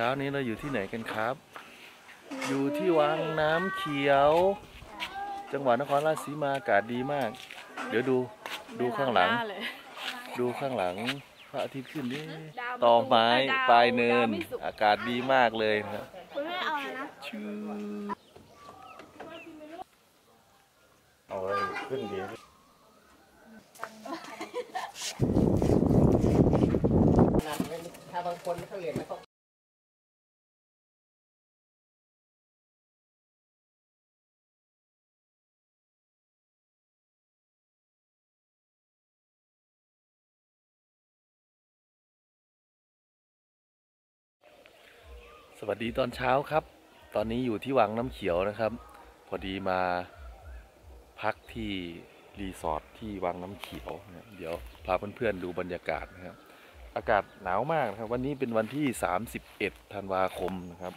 ช้านี้เราอยู่ที่ไหนกันครับ อยู่ที่วังน้ำเขียว จังหวัดนครราชสีมาอากาศดีมาก เดี๋ยวดูข้างหลัง ดูข้างหลังพระอาทิตย์ขึ้นนี่ต่อไม้ปลายเนิน อากาศดีมากเลยนะครับคุณไม่เอานะชื่อเอาอะไรขึ้นดีถ้าบางคนเขาเรียนแล้วก็สวัสดีตอนเช้าครับ ตอนนี้อยู่ที่วังน้ำเขียวนะครับ พอดีมาพักที่รีสอร์ทที่วังน้ำเขียวนะเดี๋ยวพาเพื่อนๆดูบรรยากาศนะครับ อากาศหนาวมากนะครับ วันนี้เป็นวันที่31 ธันวาคมนะครับ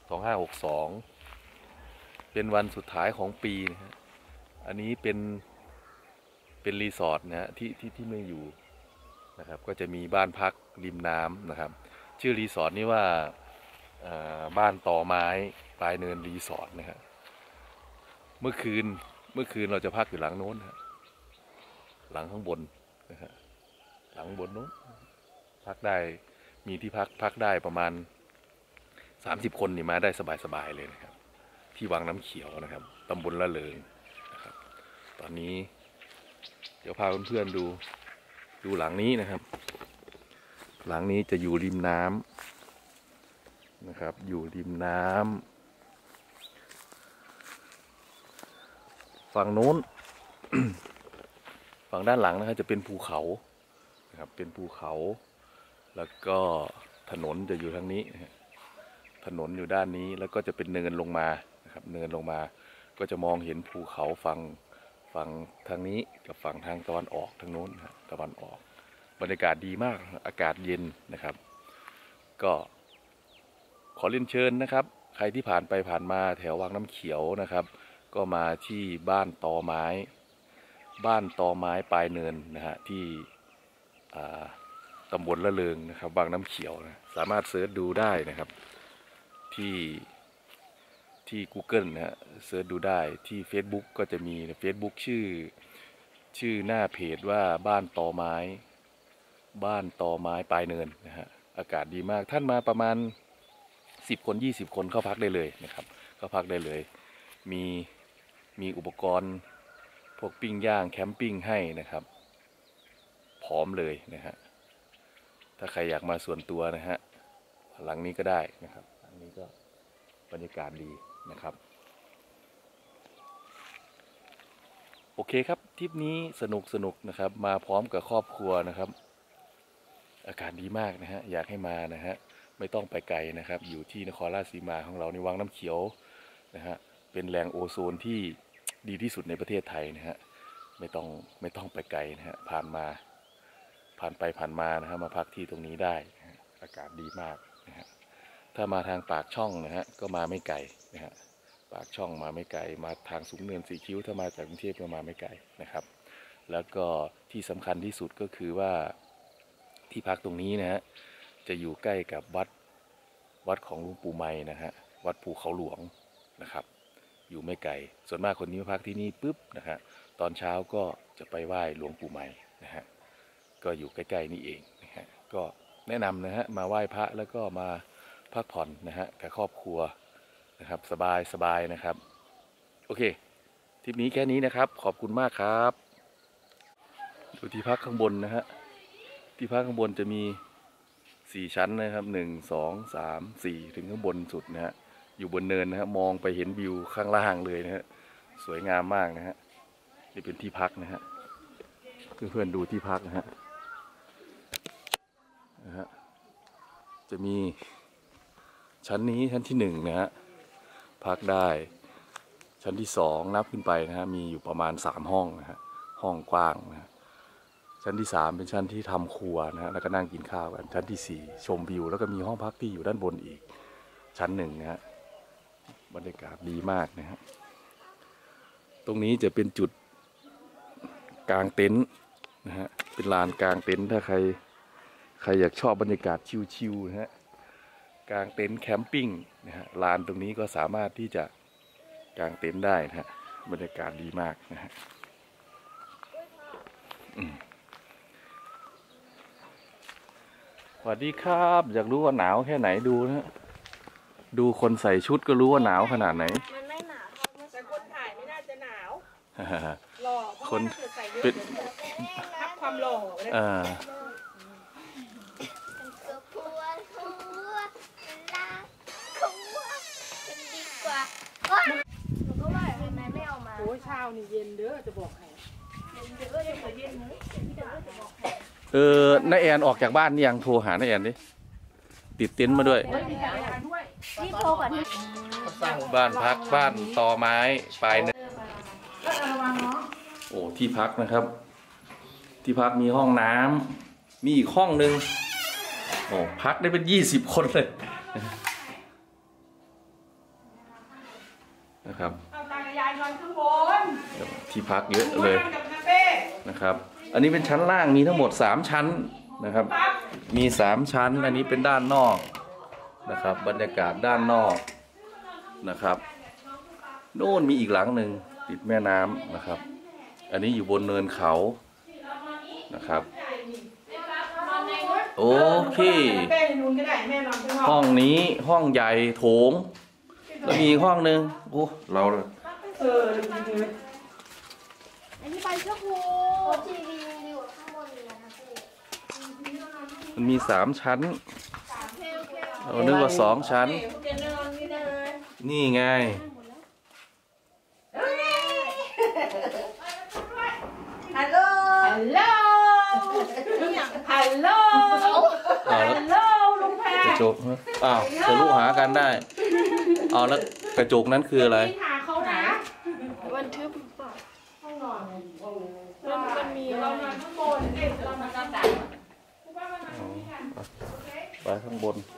2562เป็นวันสุดท้ายของปีนะฮะอันนี้เป็นรีสอร์ทนะฮะที่ไม่อยู่นะครับ ก็จะมีบ้านพักริมน้ำนะครับ ชื่อรีสอร์ทนี้ว่าบ้านต่อไม้ปลายเนินรีสอร์ทนะครับเมื่อคืนเราจะพักอยู่หลังโน้นนะหลังข้างบนนะฮะหลังบนโน้นพักได้มีที่พักได้ประมาณ30 คนนี่มาได้สบายๆเลยนะครับที่วังน้ำเขียวนะครับตำบลละเริงนะครับตอนนี้เดี๋ยวพาเพื่อนๆดูหลังนี้นะครับหลังนี้จะอยู่ริมน้ำนะครับอยู่ริมน้ำฝั่งโน้น ฝั่งด้านหลังนะครับจะเป็นภูเขานะครับเป็นภูเขาแล้วก็ถนนจะอยู่ทางนี้นะถนนอยู่ด้านนี้แล้วก็จะเป็นเนินลงมานะครับเนินลงมาก็จะมองเห็นภูเขาฝั่งทางนี้กับฝั่งทางตะวันออกทางโน้นนะตะวันออกบรรยากาศดีมากอากาศเย็นนะครับก็ขอเรียนเชิญนะครับใครที่ผ่านไปผ่านมาแถววังน้ำเขียวนะครับก็มาที่บ้านตอไม้ปลายเนินนะฮะที่ตำบลละเริงนะครับวังน้ำเขียวนะสามารถเสิร์ชดูได้นะครับที่ Google นะฮะเสิร์ชดูได้ที่ Facebook ก็จะมี Facebook ชื่อหน้าเพจว่าบ้านตอไม้ปลายเนินนะฮะอากาศดีมากท่านมาประมาณ10 คน20 คนเข้าพักได้เลยนะครับเข้าพักได้เลยมีอุปกรณ์พวกปิ้งย่างแคมปิ้งให้นะครับพร้อมเลยนะฮะถ้าใครอยากมาส่วนตัวนะฮะหลังนี้ก็ได้นะครับหลังนี้ก็บรรยากาศดีนะครับโอเคครับทริปนี้สนุกนะครับมาพร้อมกับครอบครัวนะครับอากาศดีมากนะฮะอยากให้มานะฮะไม่ต้องไปไกลนะครับอยู่ที่นครราชสีมาของเราในวังน้ำเขียวนะฮะเป็นแหล่งโอโซนที่ดีที่สุดในประเทศไทยนะฮะไม่ต้องไปไกลนะฮะผ่านไปผ่านมานะฮะมาพักที่ตรงนี้ได้นะฮะอากาศดีมากนะฮะถ้ามาทางปากช่องนะฮะก็มาไม่ไกลนะฮะปากช่องมาไม่ไกลมาทางสูงเนินสีคิ้วถ้ามาจากกรุงเทพก็มาไม่ไกลนะครับแล้วก็ที่สำคัญที่สุดก็คือว่าที่พักตรงนี้นะฮะจะอยู่ใกล้กับวัดของหลวงปู่ไมนะฮะวัดภูเขาหลวงนะครับอยู่ไม่ไกลส่วนมากคนนี้มาพักที่นี่ปุ๊บนะฮะตอนเช้าก็จะไปไหว้หลวงปู่ไมนะฮะก็อยู่ใกล้ๆนี่เองนะฮะก็แนะนำนะฮะมาไหว้พระแล้วก็มาพักผ่อนนะฮะกับครอบครัวนะครับสบายนะครับโอเคทริปนี้แค่นี้นะครับขอบคุณมากครับดูที่พักข้างบนนะฮะที่พักข้างบนจะมี4 ชั้นนะครับ1 2 3 4ถึงข้างบนสุดนะฮะอยู่บนเนินนะฮะมองไปเห็นวิวข้างล่างเลยนะฮะสวยงามมากนะฮะนี่เป็นที่พักนะฮะเพื่อนๆดูที่พักนะฮะจะมีชั้นนี้ชั้นที่1นะฮะพักได้ชั้นที่2นับขึ้นไปนะฮะมีอยู่ประมาณ3 ห้องนะฮะห้องกว้างนะชั้นที่3เป็นชั้นที่ทำครัวนะฮะแล้วก็นั่งกินข้าวกันชั้นที่4ชมวิวแล้วก็มีห้องพักที่อยู่ด้านบนอีกชั้น1นะฮะบรรยากาศดีมากนะฮะตรงนี้จะเป็นจุดกางเต็นท์นะฮะเป็นลานกางเต็นท์ถ้าใครอยากชอบบรรยากาศชิลๆนะฮะกางเต็นท์แคมปิ้งนะฮะลานตรงนี้ก็สามารถที่จะกางเต็นท์ได้นะฮะบรรยากาศดีมากนะฮะสวัสดีครับอยากรู้ว่าหนาวแค่ไหนดูนะฮะดูคนใส่ชุดก็รู้ว่าหนาวขนาดไหนมันไม่หนาวแต่คนถ่ายไม่น่าจะหนาวหหล่อเพราะว่าถ้าเกิดใส่เยอะเป็นทับความหล่อเลยอ่ากลัวรักกลัวกันดีกว่าหนูก็ว่าทำไมไม่เอามาโอ้ยเช้านี่เย็นเด้อจะบอกให้เย็นเด้อเย็นกว่าเย็นเลยจะบอกให้น้าแอนออกจากบ้านนี่ยังโทรหาน้าแอนดิติดเต็นท์มาด้วยมีจักรยานด้วยที่โทรก่อนที่สร้างบ้านพักบ้านตอไม้ปลายเนินระวังเนาะโอ้ที่พักนะครับ ที่พักมีห้องน้ำมีอีกห้องนึงโอ้พักได้เป็น20 คนเลยนะครับเอาจักรยานนอนข้างบนที่พักเยอะเลยกับคาเฟ่นะครับ อันนี้เป็นชั้นล่างมีทั้งหมด3ชั้นนะครับ มี3ชั้นอันนี้เป็นด้านนอกนะครับ บรรยากาศด้านนอกนะครับโน่นมีอีกหลังหนึ่งติดแม่น้ำนะครับ อันนี้อยู่บนเนินเขานะครับโอเคเป้นูนก็ได้แม่นอนข้างนอกห้องนี้ห้องใหญ่โถงแล้วมีอีกห้องหนึ่งโอ้เราดีเลยอันนี้ไปเชื่อครูทีวีอยู่ข้างบนเลยนะพี่มันมี3ชั้นเรานึกว่า2ชั้น นี่ไงฮัลโหลฮัลโหลฮัลโหลเอาแล้วฮัลโหลลุงแพรกระจกอ้าวทะลุหากันได้เอาแล้วกระจกนั้นคืออะไรหาเขานะมันทึบหรือเปล่าห้องนอนมันมีเรานอนข้างบนเด็กเรานอนกลางแต่ไปข้างบน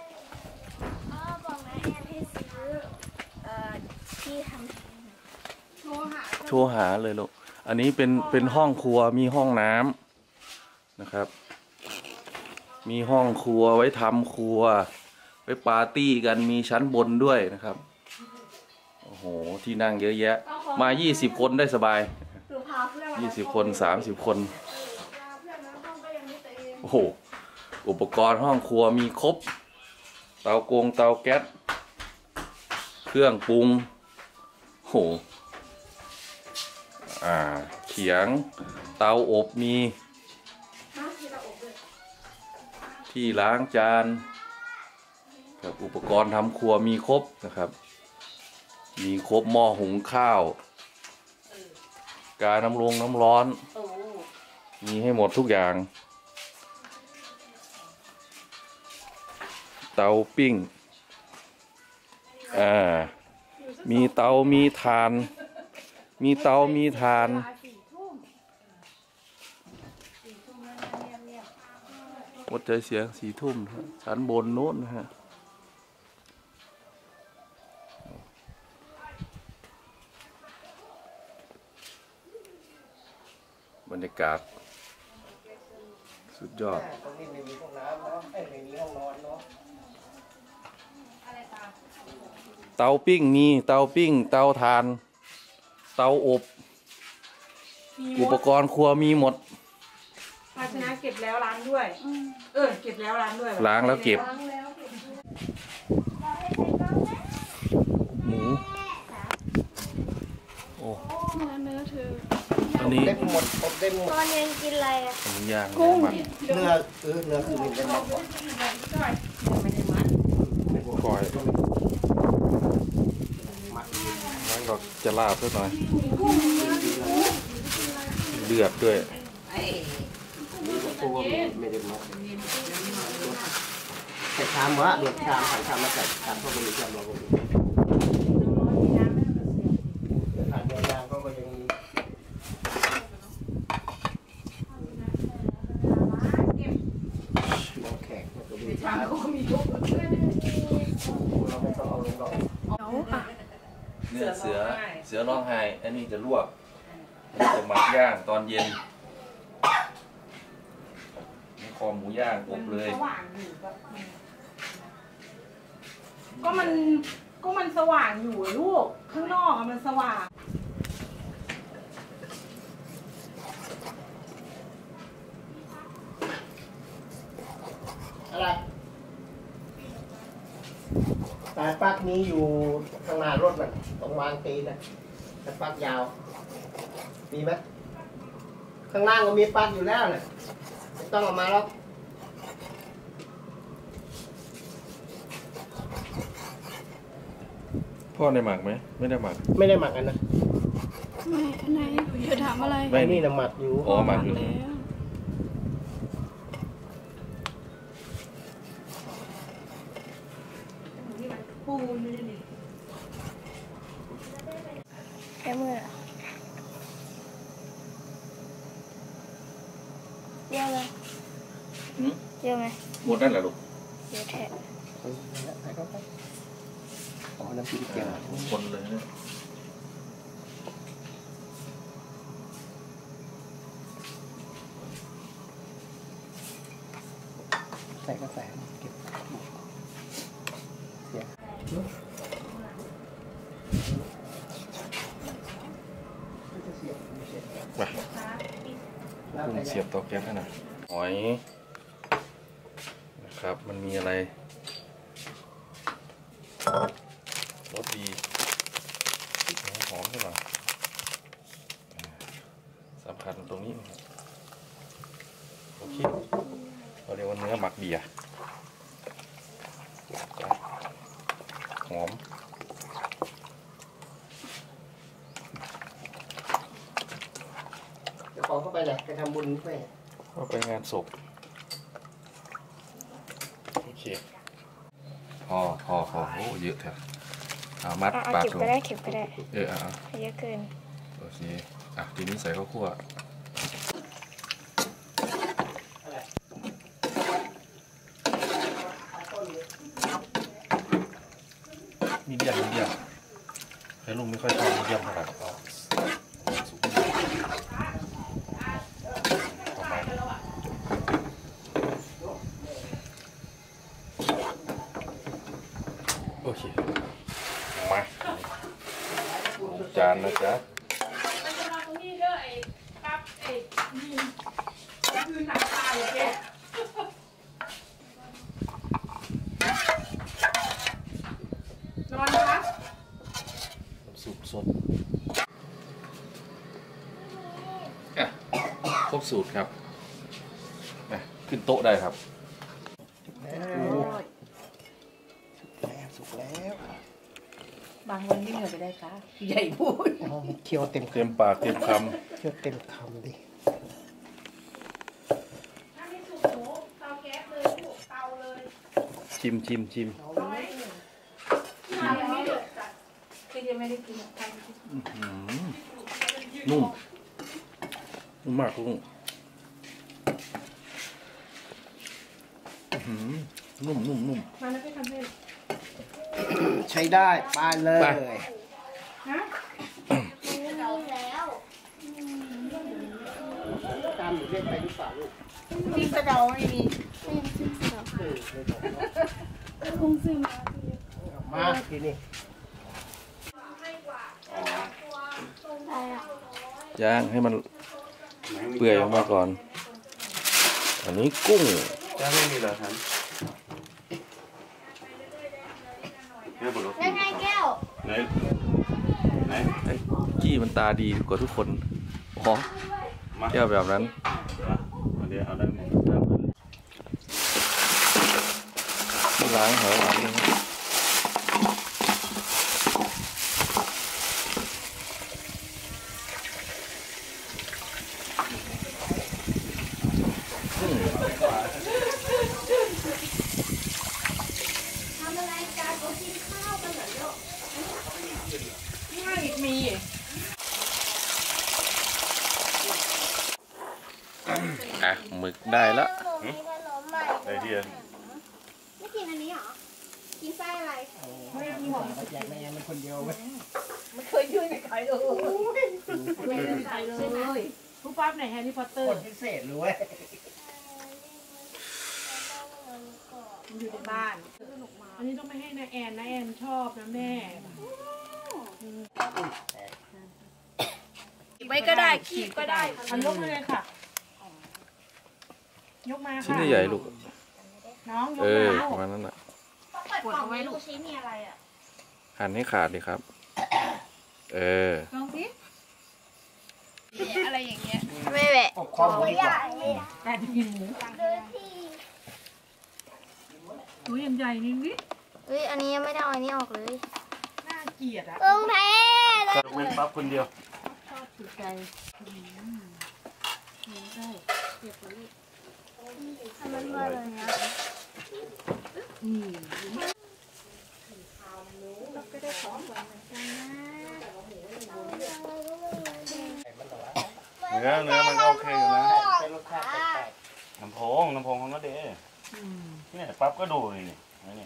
บอกนายแอนให้ซื้อที่ทำโทรหาเลยลูก อันนี้เป็นห้องครัวมีห้องน้ำนะครับ มีห้องครัวไว้ทำครัว ไว้ปาร์ตี้กันมีชั้นบนด้วยนะครับ โอ้โห ที่นั่งเยอะแยะ มา20 คนได้สบายหรือพาเพื่อนมา 20 คน30 คน โอ้โห อุปกรณ์ห้องครัวมีครบ เตากงเตาแก๊ส เครื่องปรุงโห เขียง เตาอบมี ที่ล้างจานกับอุปกรณ์ทำครัวมีครบนะครับ มีครบหม้อหุงข้าว กาน้ำร้อน มีให้หมดทุกอย่าง เตาปิ้ง มีเตามีถ่าน มีเตามีถ่าน หมดใจเสียง4 ทุ่มชั้นบนโน้นนะฮะ บรรยากาศ สุดยอดตรงนี้ไม่มีห้องน้ำเนาะไม่มีห้องนอนเนาะเตาปิ้งมีเตาปิ้ง เตาถ่าน เตาอบ อุปกรณ์ครัวมีหมดภาชนะเก็บแล้วล้างด้วยเก็บแล้วล้างด้วยล้างแล้วเก็บ หมู โอ้อันนี้เล่นหมดผมเล่นหมดตอนเย็นกินอะไรอ่ะหมูย่างน้ำมันเนื้อเนื้อคือมีเป็นมัดก่อนก่อยแล้วเราจะลาบสักหน่อย เลือดด้วยตัวไม่ได้มัดใส่ชามวะเดือดชามใส่ชามมาใส่ชามเข้าไปในชามเราก็มีทานเนื้อย่างก็ยังมีน้ำแข็งก็มีชามก็มีทุกเราไม่ต้องเอาลงหรอกเนื้อเสือร้องไห้ อันนี้จะลวกอันนี้จะหมักย่างตอนเย็นนี่คอหมูย่างอบเลยสว่างอยู่แบบก็มันสว่างอยู่ลูกข้างนอกมันสว่างอะไรสายปลั๊กนี้อยู่ข้างหน้ารถน่ะตรงวางตีนน่ะสายปลั๊กยาวมีไหมข้างล่างก็มีปลั๊กอยู่แล้วน่ะไม่ต้องออกมาแล้วพ่อได้หมักไหมไม่ได้หมักไม่ได้หมักกันนะไม่อันไหนจะถามอะไรไม่นี่นะหมักอยู่อ๋อหมักอยู่แล้วปูนี่ดิแค่มือเยอะเลยเยอะไหมหมดนั่นแหละลูกเยอะแท้อ๋อน้ำพริกเจียวคนเลยเนี่ยใส่กระแสเก็บเสียไปกุ้งเสียบเตาแก๊สให้หน่อยหอยนะครับมันมีอะไรรสดีหอมขึ้นมาสำคัญตรงนี้นะครับโอเคเราเรียกว่าเนื้อหมักเบียร์หอมเดี๋ยวขอเข้าไปหน่อยไปทำบุญด้วยก็ไปงานศพโอเคพอโอ้เยอะแท้เอามัดเอาปากเก็บถุงก็ได้เก็บก็ได้เอาเยอะเกินโอเคทีนี้ใส่ข้าวคั่วมีเดียมให้ลุงไม่ค่อยชอบมีเดียมเท่าไหร่เอาสุกประมาณโอเคมาจานนะจ๊ะมันจะมาตรงนี้เด้อไอ้กับไอ้นี่คือหนังตาเลยแกนอนครับสูตรสดครบสูตรครับขึ้นโต๊ะได้ครับสุกแล้วบางวันที่เหนื่อยไปได้ค่ะใหญ่พูดอ๋อเคี่ยวเต็มเต็มปากเต็มคเคี่ยวเต็มคำดิถ้าไม่สุกหนูเตาแก๊สเลยลูกเตาเลยำชิมเอาไว้ยังไม่เดือดจัดคือยังไม่ได้กินใครกินนุ่มมากลุงนุ่มมาแล้วไปทำให้ใช้ได้ไปเลยฮะแล้วตามหนูเรียกไปหรือเปล่าลูกจริงกระเดาไม่มีไม่ยังซื้อเสร็จแล้วคงซื้อมามาทีนี้ได้อะย่างให้มันเปื่อยออกมาก่อน อันนี้กุ้งจะไม่มีเหรอครับเนี่ยบุรุษแล้วไงแก้วไหนไหนไอ้กี้มันตาดีกว่าทุกคนอ๋อมาแก้วแบบนั้นเดี๋ยวเอาได้หมดล้างหอยหวานเลยนะทำอะไรกันก็กินข้าวกันเหรอลูกไม่มีหมึกได้ละมีขนมใหม่ได้ที่อันไม่กินอันนี้เหรอ กินไส้อะไรไม่มีหอมอยากแม่มันคนเดียวไหมไม่เคยยื่นในใครเลยไม่ได้ใครเลยผู้ปั๊บไหนแฮร์รี่พอตเตอคร์นพิเศษรู้เว้ยมันอยู่ในบ้านสนุกมาอันนี้ต้องไม่ให้นาแอนนาแอนชอบนะแม่ไว้ก็ได้ขีดก็ได้อันยกมาเลยค่ะ ยกมาค่ะชิ้นใหญ่ๆลูกน้องยกปมาระมาณนั้นแหละเปิดกล่องไว้ลูกชิ้นมีอะไรอ่ะหั่นให้ขาดเลยครับลองสิอะไรอย่างเงี้ยไม่แหวะคอหมูดีกว่าแต่จะกินหมูตัวยังใหญ่นี่นี่เฮ้ยอันนี้ยังไม่ได้เอาอันนี้ออกเลยน่าเกลียดอ่ะเอิงแพ้ยกเว้นปั๊บคนเดียวสุดใจทำมันมาเลยนะเนื้อมันก็โอเคอยู่นะเป็นรสชาติแปลกน้ำพงของนาเดเนี่ยปั๊บก็ดูเลยนี่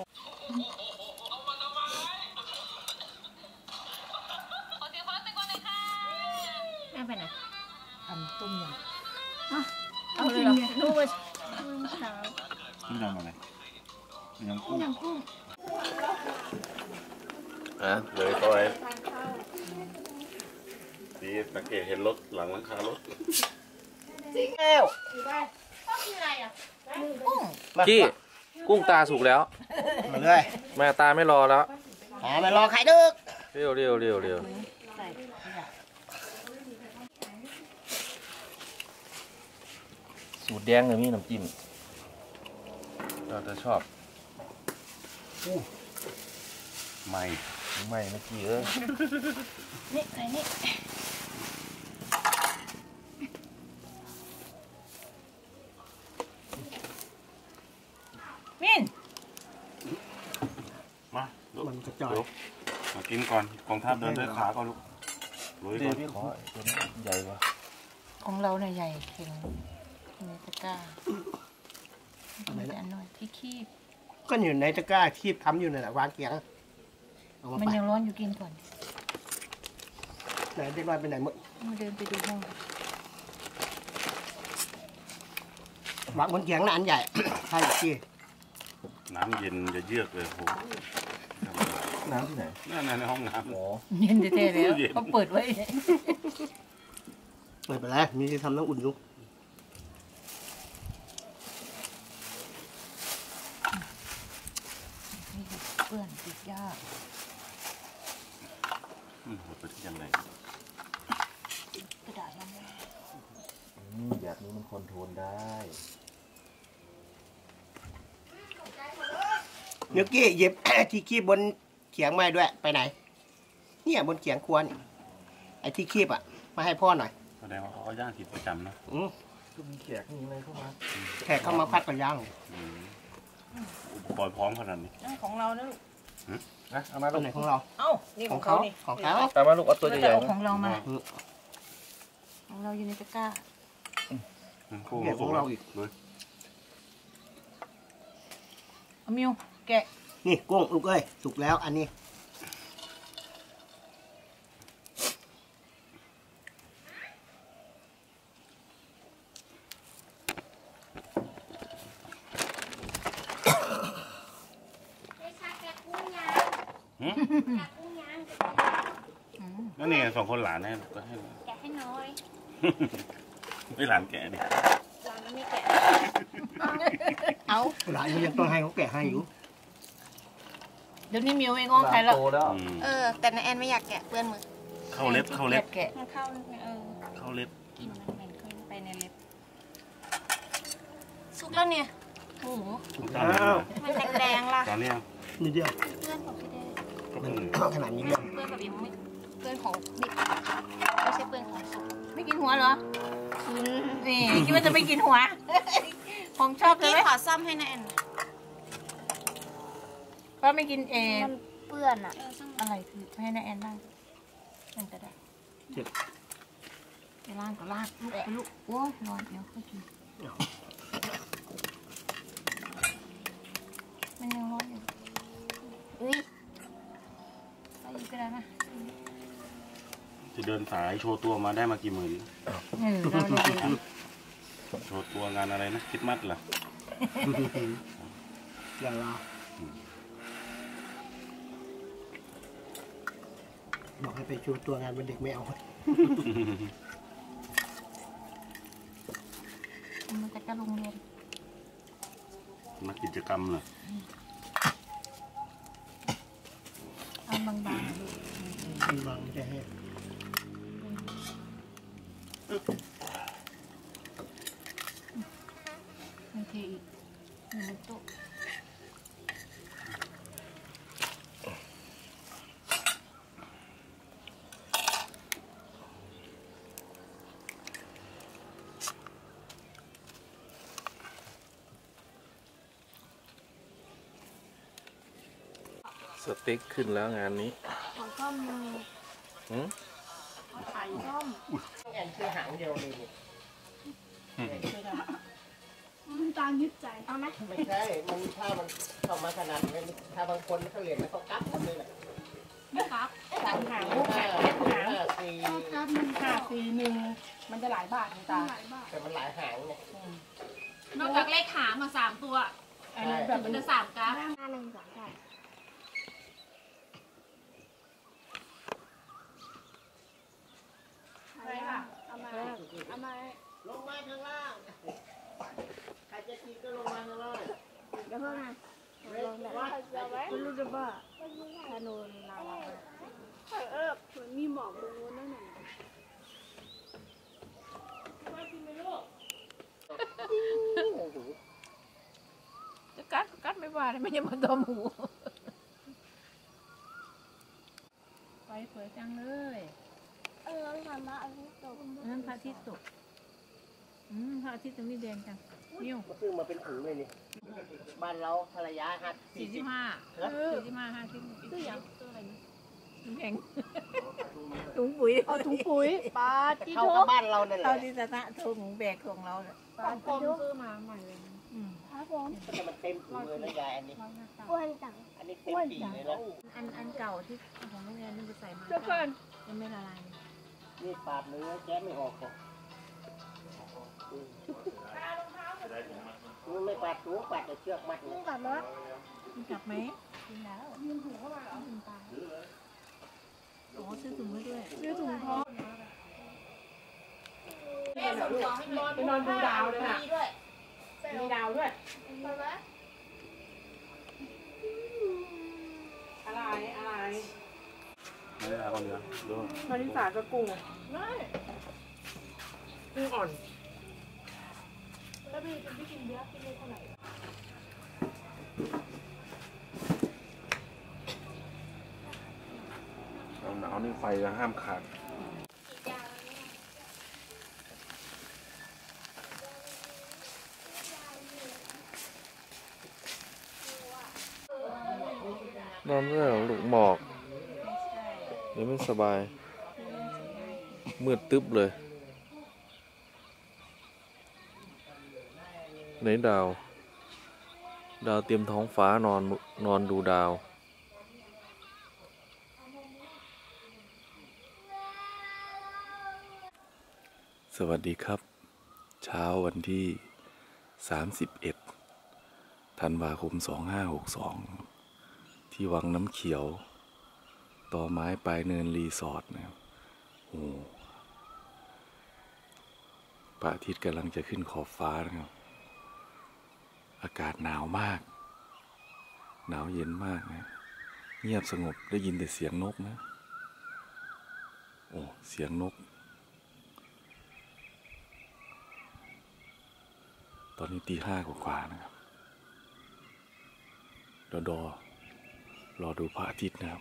แม่ไปไหนทำต้มยำเอาเลยเหรอดูมาเช้านี่ยำอะไรยำกุ้ง เลยต่อยดีสังเกตเห็นรถหลังหลังคารถๆแล้วกี้กุ้งตาสุกแล้วมาเลยแม่ตาไม่รอแล้วไม่รอใครดึกเร็วเร็วเร็วเร็วสูตรแดงเลยมีน้ำจิ้มเราจะชอบไม่ไม่เมื่อกี้นี่ไหนนี่มินมาลุกมันกระจอยลุกมากินก่อนกองทัพเดินด้วยขาก่อนลูกลุยเดี๋ก่ยอวน พี่ขอตัวนี้ใหญ่กว่าของเราเนี่ยใหญ่เข่งในตะกร้าอะไรนะอันน้อยที่คีบก็อยู่ในตะกร้าคีบค้ำอยู่นั่นแหละวางเกียงเอามามันไปยังร้อนอยู่กินก่อนไหนเด็กน้อยไปไหนหมดมาเดินไปดูห้องวางบนเกียงน่ะอันใหญ่ ใช่ที่น้ำเย็นจะเยือกเลยโหน้ำที่ไหนนั่นในห้องน้ำอ๋อเย็นเท่ๆแล้วเขาเปิดไว้ไม่เป็นไรมีที่ทำน้ำอุ่นอยู่เปื่อนติดยากเปิดที่ยังไงกระดาษมันแบบนี้มันคอนโทรลได้เดี๋ยวกี้หยิบ ที่คีบบนเขียงไม้ด้วยไปไหน เนี่ยบนเขียงครัวนี่ไอ้ที่คีบอ่ะมาให้พ่อหน่อยแสดงว่าเขาก็ย่างผิดประจำนะก็มีแขกมีอะไรเข้ามาแขกเข้ามาพัดกับย่างอุปกรณ์พร้อมขนาดนี้ของเรานะลูกนะเอามาตัลูวกไหนของเราเอ้านี่ขขออง งเขาเขานี่ของเขาเอามาลูกเอาตัวใหญ่เอาๆของเรามาอืมของเราอยู่ในตะกร้าคู่เนี่ยของเราอีกเลยเอามิวแกะนี่กุ้งลูกเอ้ยสุกแล้วอันนี้นั่นนี่สองคนหลานให้ก็ให้แกะให้น้อยไม่หลานแก่ดิร้านนั้นไม่แกะเอาหลานยังต้องให้เขาแกะให้อยู่เดี๋ยวนี้มิวเองง้อใครแล้วโตแล้วแต่นาแอนไม่อยากแกะเปื้อนมือเข้าเล็บเข้าเล็บแกะมันเข้าเข้าเล็บกลิ่นมันเหม็นขึ้นไปในเล็บสุกแล้วเนี่ยโอ้โหตอนนี้มันแดงๆล่ะตอนนี้นิดเดียวเพื่อนของพี่แดงมันขนาดนี้เดียวเพื่อนกับยังไม่เพื่อนของดิบไม่ใช่เพื่อนของสุกไม่กินหัวเหรอกินนี่คิดว่าจะไม่กินหัว ของชอบเลพี่ยไหมขอซ่อมให้นาแอนป้าไม่กินเองมันเปื้อนอ่ะอะไรคือให้นาแอนได้มันจะได้ไปล่างก็ล่างลูกไปลูกโอ้ยร้อนเดี๋ยวค่อยกินมันยังร้อนอยู่อุ้ยไปอีกก็ได้นะจะเดินสายโชว์ตัวมาได้มากี่หมื่นเราเลยดีแล้วโชว์ตัวงานอะไรนะคริดมัดเหรออย่างเราบอกให้ไปชูตัวงานวันเด็กไม่เอามันจะกระโรงเรียนนักกิจกรรมเลยเอาบางมันวางจะให้ๆโอเคอีกหนึ่งโต๊ะสเต็กขึ้นแล้วงานนี้ขอส้มหนึ่งหืมไข่ส้มแอนคือหางเดียวเลยนี่มันตายึดใจเอาไหมไม่ใช่ มันถ้ามันเข้ามาขนาดนี้ถ้าบางคนเขาเรียนแล้วเขากั๊บหมดเลยแหละไม่ครับต่างหางห้าหางสี่การมัน 541มันจะหลายบาทคุณตาหลายบาทแต่มันหลายหางเนี่ยนอกจากเลขหางมา3 ตัว อันนี้แบบมันจะ3กราฟหน้าหนึ่งสองได้ไปค่ะเอามาเอามาลงมาข้างล่าง ใครจะกินก็ลงมาข้างล่างเดี๋ยวเพิ่งนะลงแบบไม่รู้จะบ้าธนูลาวาเหมือนมีหมอกตรงนู้นนั่นน่ะจะกัดไม่ว่าเลยไม่จะมาตัวหมูไฟสวยจังเลยเราทำมาอันนี้ตกนั่นพระอาทิตย์ตกพระอาทิตย์ตรงนี้แดงจังนิ้วมาซื้อมาเป็นถุงเลยนี่ บ้านเราภรรยาหัด 45 50ตัวอย่างตัวอะไรนี่น้ำแข็งถุงปุ๋ยเอาถุงปุ๋ยปลาที่เข้าทุกับกบ้านเราเนี่ยแหเท่าละที่สนะถุงแบกของเราเนี่ยปลาที่ทุกซื้อมาใหม่เลยครับผมแต่มันเต็มถุงเลยนะยายอันนี้อ้วนจังอันนี้เต็มปีเลยนะอันเก่าที่ของโรงเรียนนี่ไปใส่มาเดี๋ยวก่อนยังไม่ละลายนี่ปาดเนื้อแจ๊ไม่ออกหรอกมันไม่ปาดถุงปาดแต่เชือกมัดนี่เนี่ยกลับมามันกลับไหมกินแล้วยืนถุงเข้ามาเหรอกินปลาอ๋อซื้อถุงมาด้วยซื้อถุงท้องไปนอนดูดาวเลยนะมีดาวด้วยไปไหมอะไรไม่ได้เอาเนื้อดูมาริสากับกุ้งกุ้งอ่อนแล้วพี่จะไม่กินเยอะกินเท่าไหร่หนาวนี่ไฟก็ห้ามขาด นอนไม่ได้หรอลูกหมอกเดี๋ยวไม่สบาย มืดตึ๊บเลยไหนดาว ดาวเตรียมท้องฟ้านอนดูดาว สวัสดีครับ เช้าวันที่ 31 ธันวาคม 2562 ที่วังน้ำเขียว ต่อไม้ปลายเนินรีสอร์ทนะครับโอ้พระอาทิตย์กำลังจะขึ้นขอบฟ้านะครับ อากาศหนาวมาก หนาวเย็นมากนะ เงียบสงบได้ยินแต่เสียงนกนะ โอ้ เสียงนก ตอนนี้ตี 5 กว่าๆนะครับรอดูพระอาทิตย์นะครับ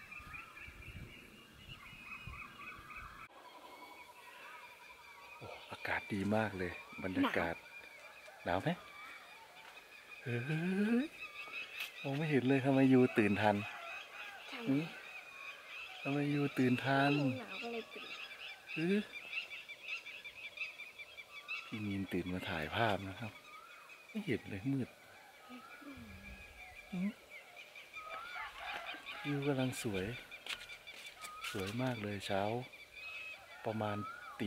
โอ้ อากาศดีมากเลย บรรยากาศ หนาวไหมเฮ้ยมองไม่เห็นเลยทำไมยูตื่นทันหือทำไมยูตื่นทันหนาวก็เลยตื่นพี่มีนตื่นมาถ่ายภาพนะครับ ไม่เห็นเลยมืดวิวกำลังสวย สวยมากเลยเช้า ประมาณตี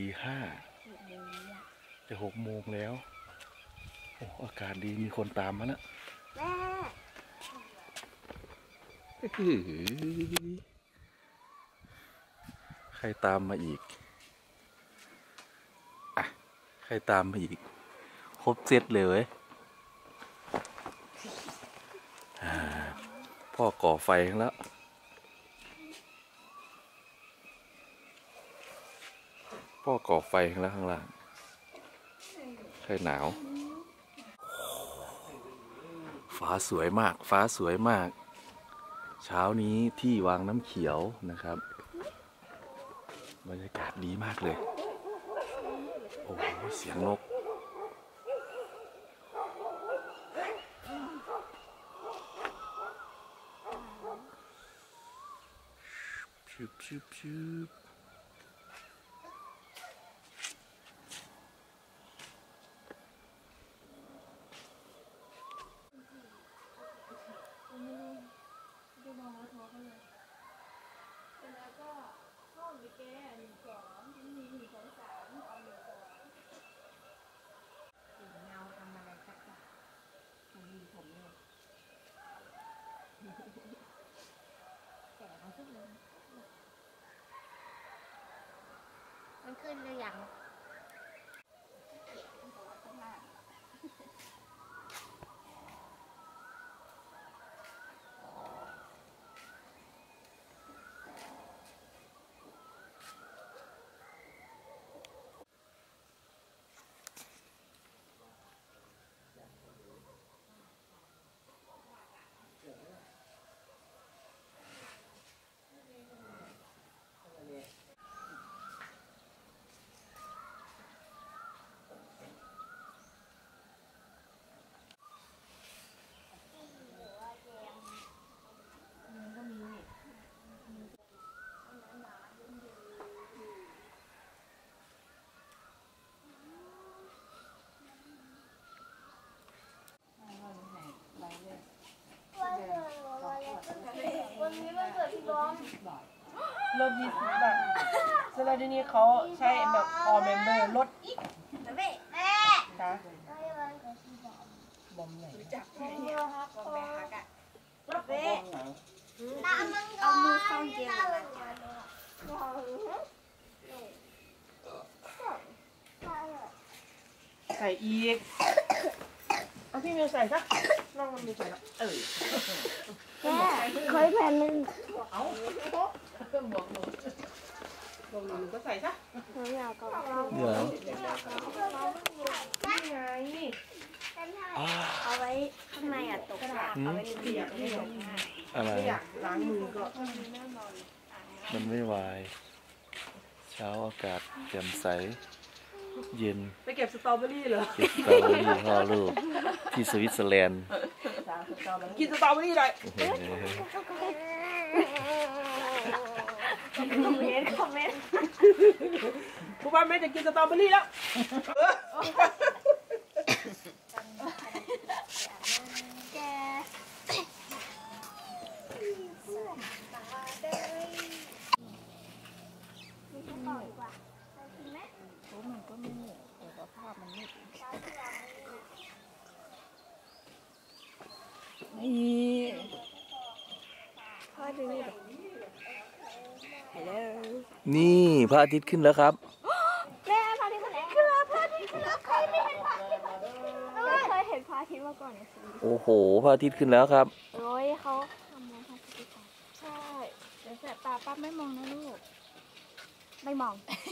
5 จะ6 โมงแล้ว โอ้อากาศดีมีคนตามมานะแม่เฮ้ยรตามมาอีกอ่ะใครตามมาอีกครบเซตเลยเว้ยพ่อก่อไฟแล้ว พ่อก่อไฟข้างล่างใครหนาว ฟ้าสวยมาก ฟ้าสวยมาก เช้านี้ที่วางน้ำเขียวนะครับ บรรยากาศดีมากเลย โอ้โหเสียงนกชืบชืบชืบมันขึ้นหรือยังวันนี้มันเกิดพี่บอมลด20 บาทสำหรับที่นี่เขาใช้แบบ all member ลดอีกแม่แม่จ้ะวันเกิดพี่บอมบอมไหนจับแม่ฮักบอมแม่ฮักอ่ะแม่เอามือเข้าเกมเลยใส่อีกเอาพี่มิวใส่ซะน้องมันมีใส่แล้วแม่เคยแผ่นหนึ่งเอาบอกหนูก็ใส่ซะหนูอยากก็เดี๋ยวนี่ไงเอาไว้ข้างในอ่ะตกยากเอาไว้ในเปียกไม่ตกง่ายอะไรไม่อยากล้างมือก็มันไม่วาย เช้าอากาศแจ่มใส เย็นไปเก็บสตรอเบอรี่เหรอเก็บสตรอเบอรี่พ่อลูกที่สวิตเซอร์แลนด์กินสตรอเบอรี่เลยโอ้โหคอมเมนต์คอมเมนต์ผู้บ้านแม่จะกินสตรอเบอรี่แล้วแกมีคำตอบดีกว่าจริงไหมมันก็ไม่เหนื่อยแต่ว่าภาพมันไม่นี่พ่อดูนี่ดิฮัลโหลนี่พระอาทิตย์ขึ้นแล้วครับแม่พระอาทิตย์ขึ้นแล้วพระอาทิตย์ขึ้นแล้วใครไม่เห็นพระอาทิตย์ไม่เคยเห็นพระอาทิตย์มาก่อนเนี่ยโอ้โหพระอาทิตย์ขึ้นแล้วครับโอ้ยเขาทำอะไรพระอาทิตย์ก่อนใช่เดี๋ยวแสบตาปั๊บไม่มองนะลูกไม่มอง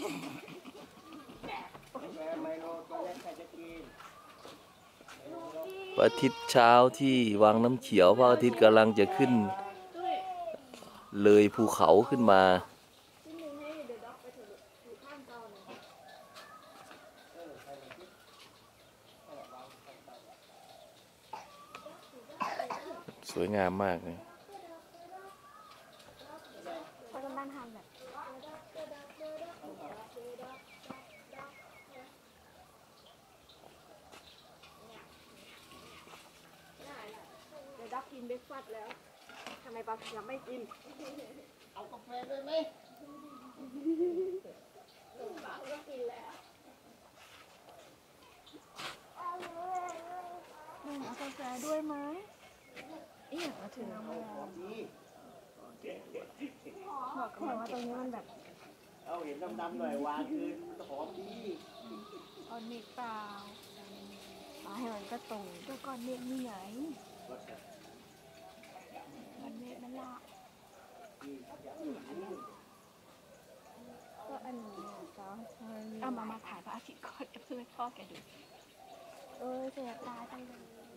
พระอาทิตย์เช้าที่วังน้ำเขียวพระอาทิตย์กำลังจะขึ้น เลยภูเขาขึ้นมา สวยงามมากเลยเขาจะนั่งทำแบบเดี๋ยวดักกินเบรกฟาสต์แล้วทำไมปลายังไม่กินเอากาแฟด้วยไหมเอากาแฟด้วยไหมอีอยากมาถึงบอกกันว่าตรงนี้มันแบบเอาเห็นดำๆหน่อยวางคืนมันหอมดีก้อนเมฆเปล่ามาให้มันก็ตรงก็ก้อนเมฆนี่ไงก้อนเมฆนั่นละก็อันนี้ก็เอามาถ่ายพระอาทิตย์ก่อนเพื่อให้พ่อแกดูเสียตาจังเลย